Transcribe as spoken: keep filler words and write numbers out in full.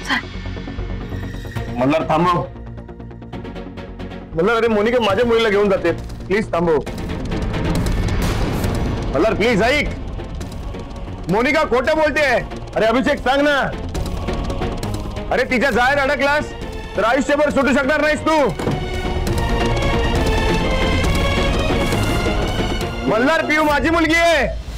करायचं आहे? मल्हार थांबव. मल्हार, अरे मोनिका माझ्या मुलीला घेऊन जाते, प्लीज थांबव. मल्हार प्लीज ऐक. मोनिका खोटं बोलते. अरे अभिषेक सांग ना. अरे तिच्या जाळ्यात अडकलास तर आयुष्यभर सुटू शकणार नाहीस तू. मल्हार, पिऊ माझी मुलगी आहे.